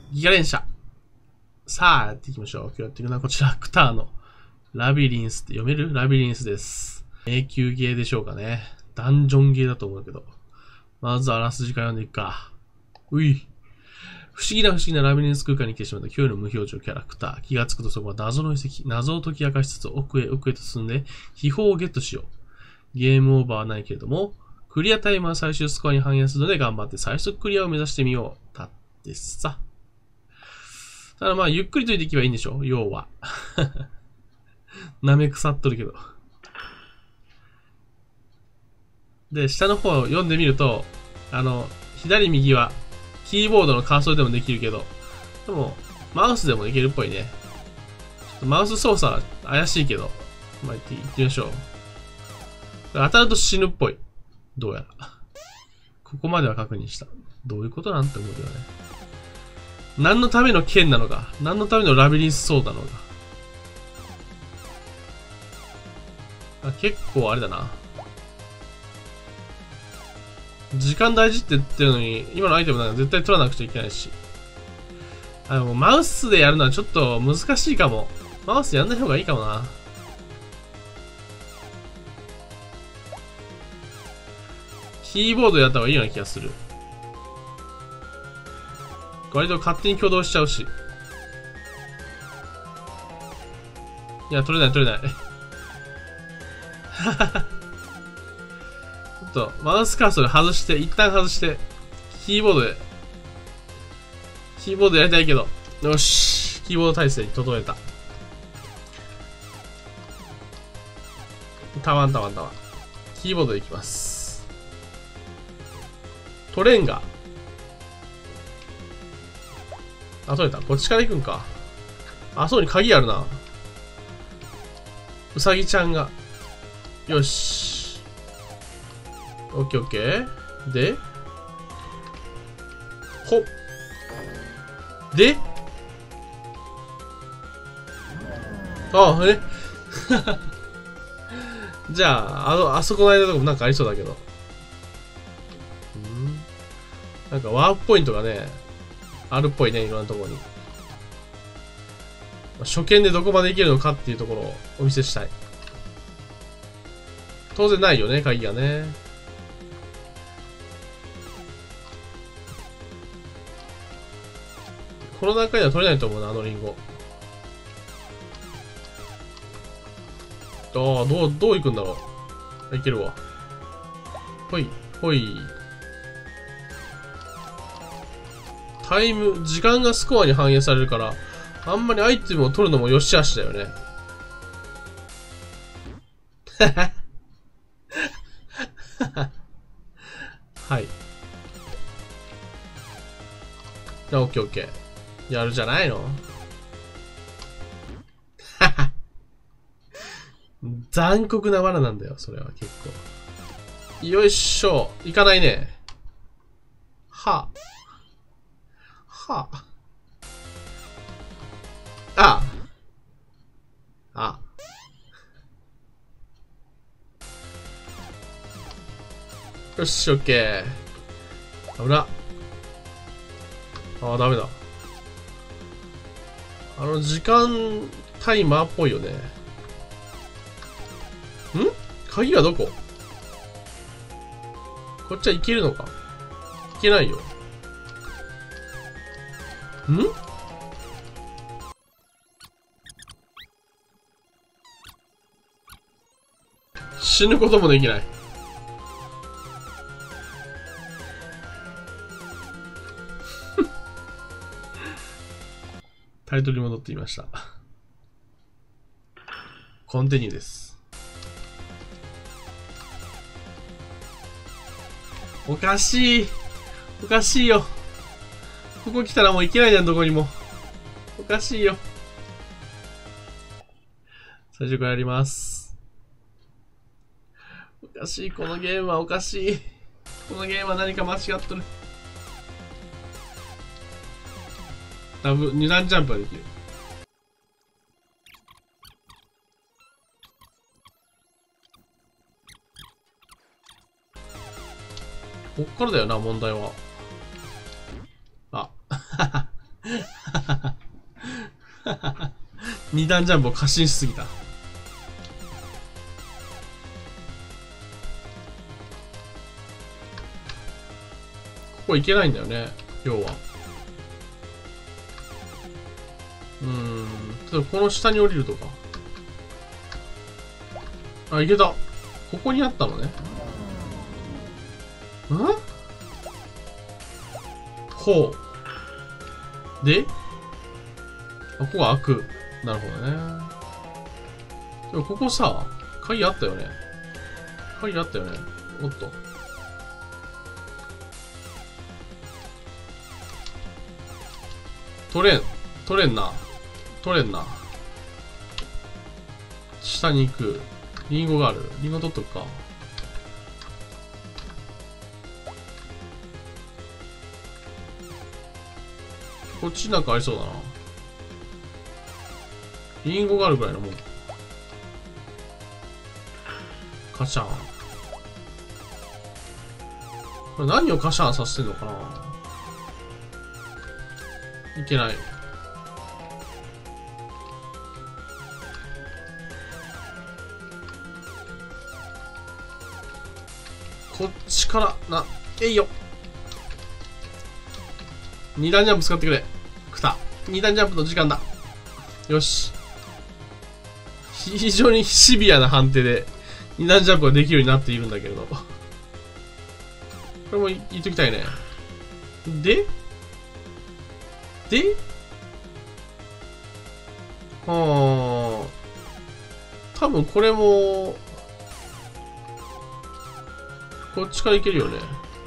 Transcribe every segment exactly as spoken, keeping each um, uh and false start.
ギガ連射。さあ、やっていきましょう。今日やっていくのはこちら、クターのラビリンスって読める？ラビリンスです。迷宮ゲーでしょうかね。ダンジョンゲーだと思うけど。まずあらすじから読んでいくか。うい。不思議な不思議なラビリンス空間に来てしまった今日の無表情キャラクター。気がつくとそこは謎の遺跡。謎を解き明かしつつ奥へ奥へと進んで秘宝をゲットしよう。ゲームオーバーはないけれども、クリアタイムは最終スコアに反映するので頑張って最速クリアを目指してみよう。だってさ。ただまあ、ゆっくりといていけばいいんでしょ要は。舐め腐っとるけど。で、下の方を読んでみると、あの、左右は、キーボードのカーソルでもできるけど、でも、マウスでもいけるっぽいね。ちょっとマウス操作は怪しいけど、まあ、行って、行ってみましょう。当たると死ぬっぽい。どうやら。ここまでは確認した。どういうことなんて思うよね。何のための剣なのか、何のためのラビリンスソードなのか。あ、結構あれだな。時間大事って言ってるのに、今のアイテムなんか絶対取らなくちゃいけないし。あ、でもマウスでやるのはちょっと難しいかも。マウスやんない方がいいかもな。キーボードやった方がいいような気がする。割と勝手に挙動しちゃうし。いや、取れない取れない。ちょっと、マウスカーソル外して、一旦外して、キーボードで、キーボードやりたいけど、よし、キーボード体勢に整えた。たわんたわんたわん。キーボードでいきます。取れんが。あ、取れた。こっちから行くんか。あ、そうに鍵あるな。うさぎちゃんが。よし。オッケーオッケー。でほっ。でああ、えじゃあ、あの、あそこの間とかもなんかありそうだけど。んなんかワープポイントがね、あるっぽいね、いろんなところに。初見でどこまで行けるのかっていうところをお見せしたい。当然ないよね、鍵がね。この段階では取れないと思うな、あのリンゴ。ああ、どう、どう行くんだろう。いけるわ。ほい、ほい。タイム、時間がスコアに反映されるから、あんまりアイテムを取るのもよしあしだよね。はい。じゃあ、オッケーオッケー。やるじゃないの残酷な罠なんだよ、それは結構。よいしょ。いかないね。はあ。はあ。ああ。ああ。よし、オッケー。危な。ああ、ダメだ。あの、時間タイマーっぽいよね。ん？鍵はどこ？こっちは行けるのか？行けないよ。ん？死ぬこともできない。タイトルに戻っていました。コンティニューです。おかしい。おかしいよ。ここ来たらもう行けないじゃん、どこにも。おかしいよ。最初からやります。おかしい。このゲームはおかしい。このゲームは何か間違っとる。ダブ、二段ジャンプができる。こっからだよな、問題は。あ、 二段ジャンプを過信しすぎた。ここ行けないんだよね、要は。うーん。ちょっとこの下に降りるとか。あ、行けた。ここにあったのね。ん？ほう。で、あ、ここが開く。なるほどね。でもここさ、鍵あったよね。鍵あったよね。おっと。取れん。取れんな。取れんな。下に行く。リンゴがある。リンゴ取っとくか。こっちなんかありそうだな。リンゴがあるぐらいのもん。カシャン。これ何をカシャンさせてんのかな。いけない。こっちから、な、えいよ。二段ジャンプ使ってくれ。くた。二段ジャンプの時間だ。よし。非常にシビアな判定で二段ジャンプができるようになっているんだけれど。これも言っときたいね。でではあ。多分これも、こっちからいけるよね。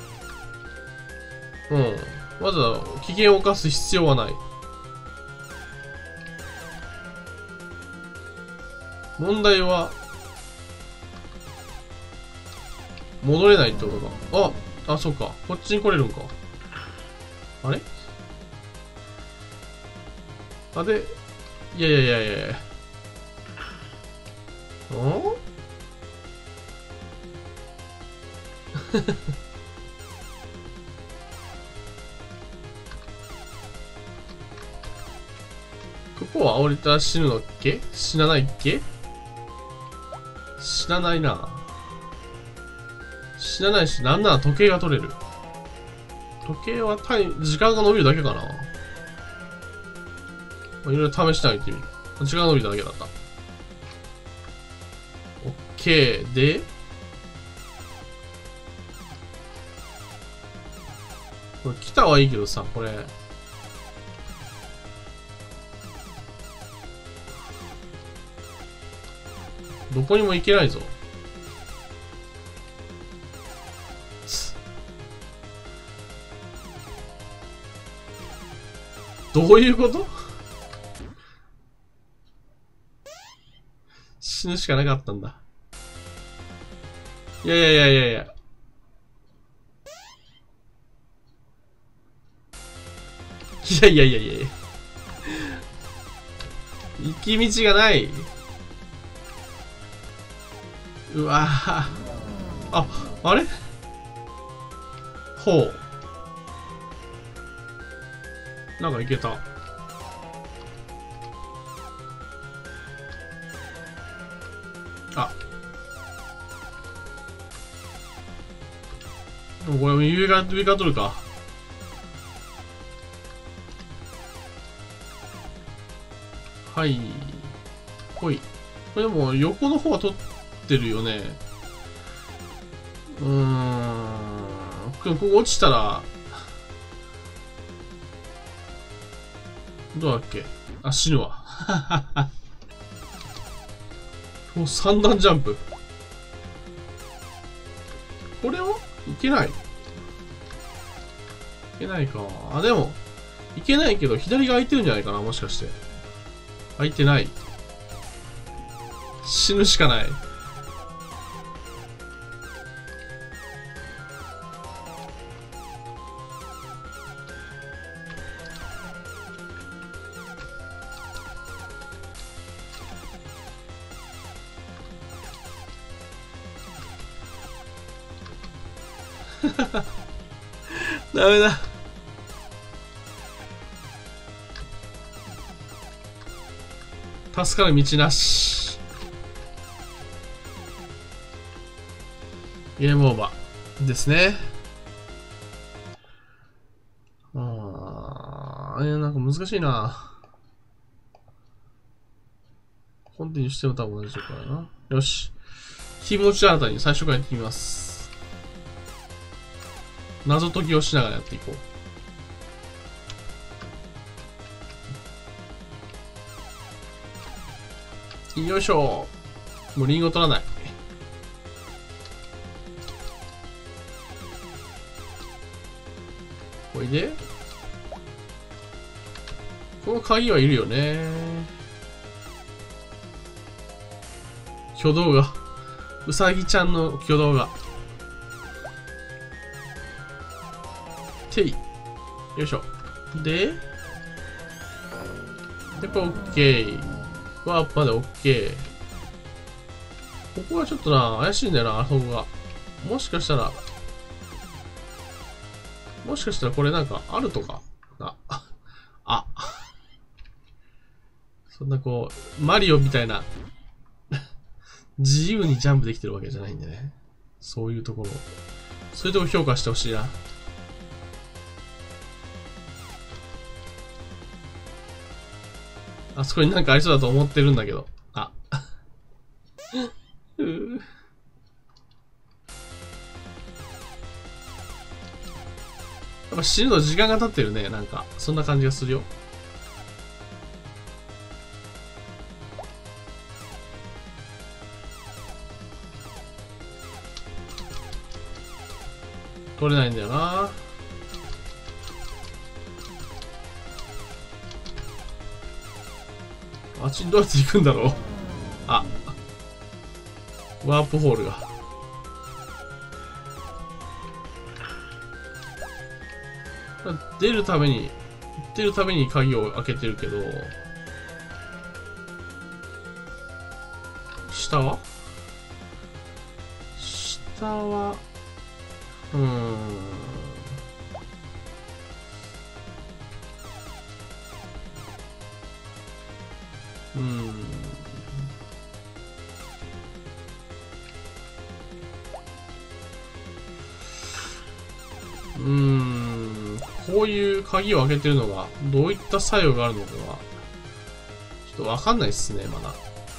うん。まずは危険を冒す必要はない。問題は、戻れないってことか。あ、あ、そうか。こっちに来れるんか。あれあ、で、いやいやいやいやいや。んここは降りたら死ぬのっけ？死なないっけ？死なないな。死なないし、なんなら時計が取れる。時計は単に時間が伸びるだけかな。いろいろ試してあげてみる。時間が伸びただけだった。オッケー。で、これ来たはいいけどさ、これ。どこにも行けないぞ。どういうこと？死ぬしかなかったんだ。いやいやいやいやいや。いやいやいやいやいや。行き道がない。うわぁ。あ、あれ？ほう。なんかいけた。あ。でもこれ上が、上が取るか。はい。ほい。これでも横の方は取ってるよね。うーん。ここ落ちたら、どうだっけ？あ、死ぬわ。もう三段ジャンプ。これはいけない。いけないか。あ、でも、いけないけど、左が空いてるんじゃないかな、もしかして。空いてない。死ぬしかない。ダメだ。 助かる道なし。ゲームオーバーですね。あー、えー、なんか難しいな。コンティニューしても多分同じとこだな。よし。気持ち新たに最初からやってみます。謎解きをしながらやっていこう。よいしょ。もうリンゴ取らない。おいで。この鍵はいるよね。挙動が。うさぎちゃんの挙動が。てい。よいしょ。で、で、これ OK。ワープまで OK。ここはちょっとな、怪しいんだよな、あそこが。もしかしたら、もしかしたらこれなんかあるとかな。あ。そんなこう、マリオみたいな、自由にジャンプできてるわけじゃないんでね。そういうところ。そういうところ評価してほしいな。あそこになんかありそうだと思ってるんだけど。あ。うーやっぱ死ぬの時間が経ってるね。なんか、そんな感じがするよ。取れないんだよな。あっちにどうやって行くんだろう。あ。ワープホールが。出るために、出るために鍵を開けてるけど、下は下は、うーん。うーん。うーん。こういう鍵を開けてるのが、どういった作用があるのかは、ちょっとわかんないっすね、まだ。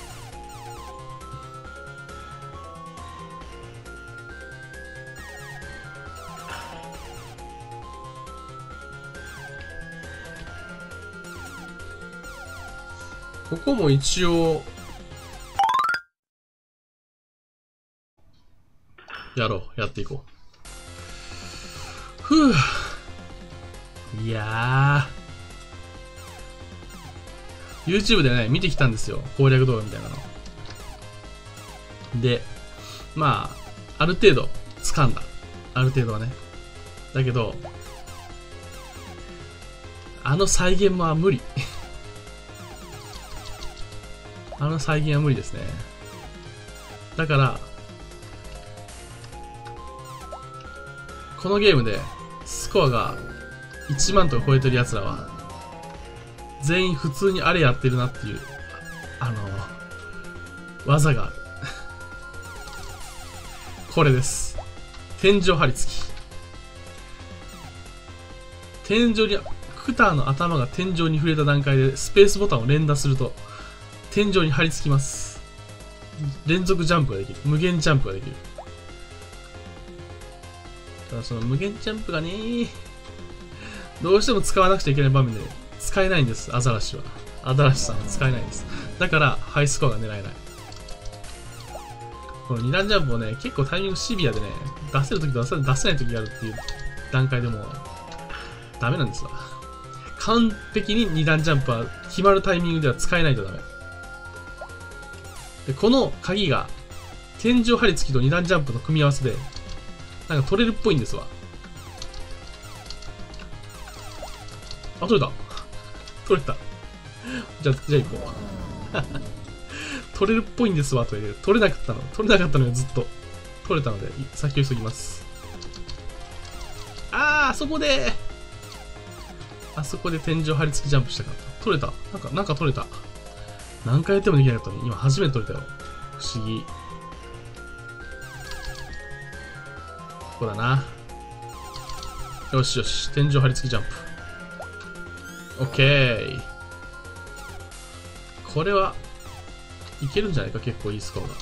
ここも一応、やろう。やっていこう。ふぅ。いやー。YouTube でね、見てきたんですよ。攻略動画みたいなの。で、まあ、ある程度、掴んだ。ある程度はね。だけど、あの再現は無理。あの再現は無理ですね。だから、このゲームでスコアがいちまんとか超えてる奴らは、全員普通にあれやってるなっていう、あの、技がある。これです。天井張り付き。天井に、クターの頭が天井に触れた段階でスペースボタンを連打すると、天井に張り付きます。連続ジャンプができる。無限ジャンプができる。ただその無限ジャンプがね、どうしても使わなくちゃいけない場面で使えないんです、アザラシは。アザラシさんは使えないんです。だから、ハイスコアが狙えない。この二段ジャンプをね、結構タイミングシビアでね、出せるときと出せ出せないときがあるっていう段階でも、ダメなんですわ。完璧に二段ジャンプは決まるタイミングでは使えないとダメ。で、この鍵が、天井張り付きと二段ジャンプの組み合わせで、なんか取れるっぽいんですわ。あ、取れた。取れた。じゃあ、じゃあ行こう。取れるっぽいんですわ、という。取れなかったの。取れなかったのよ、ずっと。取れたので、先を急ぎます。あー、あそこであそこで天井張り付きジャンプしたかった。取れた。なんか、なんか取れた。 何回やってもできなかったのに、今初めて取れたよ。不思議。ここだな。よしよし。天井張り付きジャンプ。オッケー。これは、いけるんじゃないか、結構いいスコアが。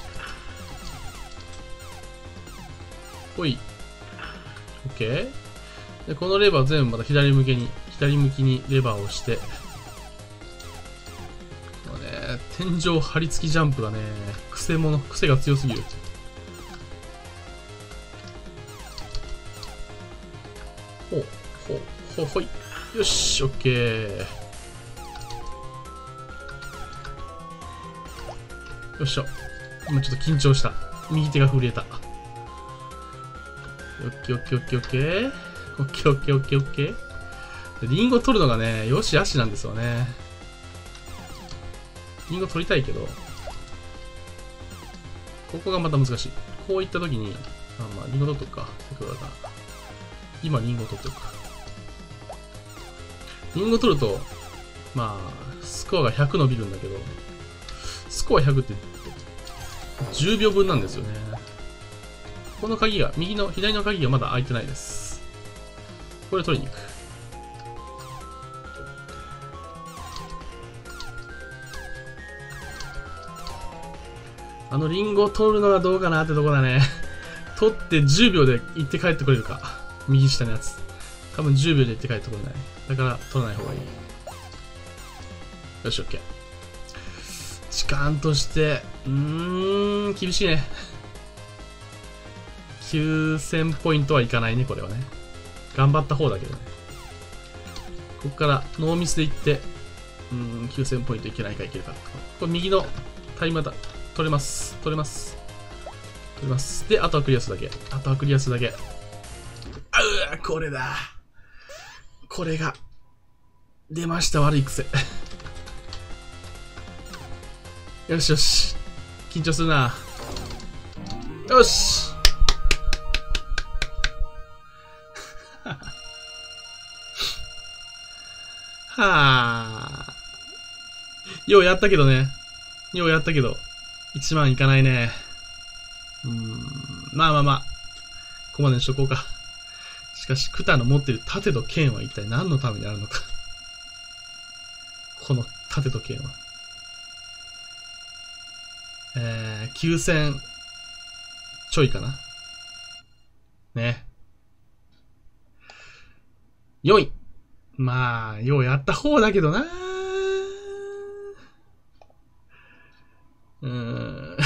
ほい。オッケー。で、このレバー全部また左向きに、左向きにレバーを押して、このね、天井張り付きジャンプがね、癖者、癖が強すぎる。ほう、ほう、ほう、ほい。よし、オッケー。よっしょ。今ちょっと緊張した。右手が震えた。オッケーオッケーオッケーオッケー。オッケーオッケーオッケーオッケー。リンゴ取るのがね、よしあしなんですよね。リンゴ取りたいけど、ここがまた難しい。こういった時に、あ、まあ、リンゴ取っとくか。今リンゴ取っとくか。リンゴ取ると、まあ、スコアがひゃく伸びるんだけど、スコアひゃくってじゅうびょうぶんなんですよね。この鍵が、右の、左の鍵がまだ開いてないです。これ取りに行く。あのリンゴを取るのはどうかなってとこだね。取ってじゅうびょうで行って帰ってこれるか。右下のやつ。多分じゅうびょうで行って帰ってこれない。だから取らない方がいい。よし、オッケー。時間として、うーん、厳しいね。きゅうせんポイントはいかないね、これはね。頑張った方だけどね。ここからノーミスでいって、うーん、きゅうせんポイントいけないかいけるか。これ右のタイマーだ。取れます。取れます。取れます。で、あとはクリアするだけ。あとはクリアするだけ。あうわ、これだ。これが、出ました、悪い癖。よしよし。緊張するな。よしはぁ。ようやったけどね。ようやったけど、いちまんいかないね。うーん。まあまあまあ。ここまでにしとこうか。しかし、クタの持ってる盾と剣は一体何のためにあるのか。この盾と剣は。えー、きゅうせんちょいかな。ね。よんい。まあ、ようやった方だけどな。うーん。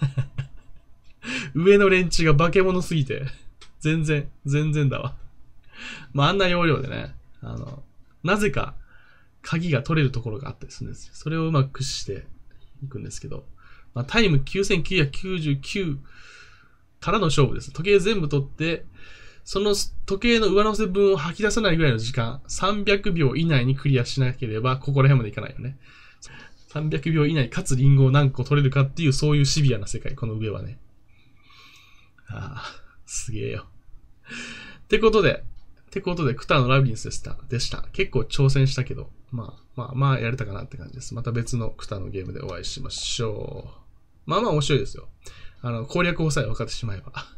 上のレンチが化け物すぎて。全然、全然だわ。まあ、あんな容量でね。あの、なぜか、鍵が取れるところがあったりするんですよ。それをうまく駆使していくんですけど。まあ、タイムきゅうせんきゅうひゃくきゅうじゅうきゅうからの勝負です。時計全部取って、その時計の上乗せ分を吐き出さないぐらいの時間、さんびゃくびょう以内にクリアしなければ、ここら辺までいかないよね。さんびゃくびょう以内かつリンゴを何個取れるかっていう、そういうシビアな世界、この上はね。ああ、すげえよ。ってことで、ってことで、クタのラビリンスでした。でした。結構挑戦したけど、まあ、まあ、まあ、やれたかなって感じです。また別のクタのゲームでお会いしましょう。まあまあ面白いですよ。あの、攻略法さえ分かってしまえば。